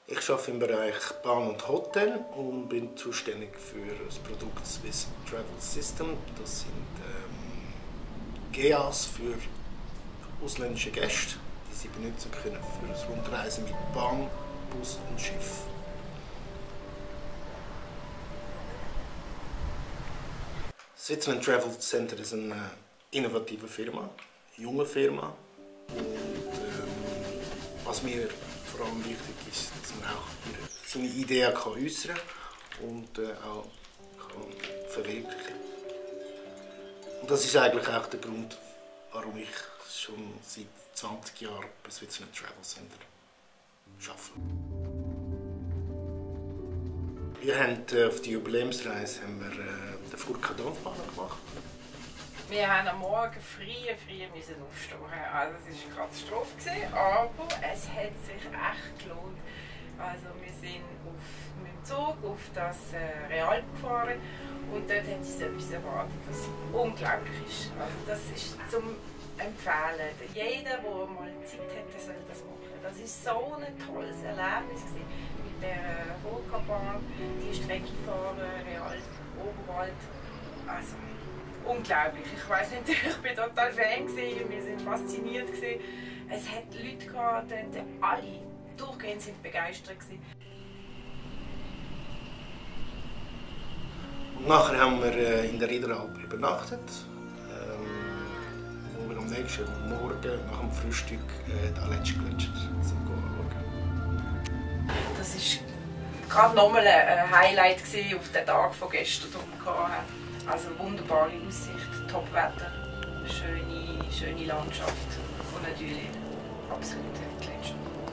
Ich arbeite im Bereich Bahn und Hotel und bin zuständig für das Produkt Swiss Travel System. Das sind GAs für ausländische Gäste, die sie benutzen können für das Rundreisen mit Bahn, Bus und Schiff. Switzerland Travel Center ist eine innovative Firma, eine junge Firma. Und was mir vor allem wichtig ist, dass man auch seine Ideen äußern kann und auch verwirklichen kann. Und das ist eigentlich auch der Grund, warum ich schon seit 20 Jahren bei Switzerland Travel Center arbeite. Wir haben auf die Jubiläumsreise den Furka Dampfbahn gemacht. Wir haben am Morgen früh aufstehen. Also es war eine Katastrophe, aber es hat sich echt gelohnt. Also wir sind mit dem Zug auf das Real gefahren und dort hat uns etwas erwartet, das unglaublich ist. Also das ist zum Empfehlen. Jeder, der mal Zeit hat, soll das machen. Das war so ein tolles Erlebnis mit der Furka-Bahn, die Strecke fahren, Real, Oberwald. Also, unglaublich. Ich weiss nicht, ich war total Fan, wir waren fasziniert. Es hat Leute gehabt, alle durchgehend sind begeistert. Und nachher haben wir in der Riederalp übernachtet, wo wir am nächsten Morgen nach dem Frühstück den Aletschgletscher anschauen. Das war gerade nochmal ein Highlight auf den Tag von gestern. Also eine wunderbare Aussicht, Top-Wetter, schöne Landschaft und natürlich absolut Gletscher.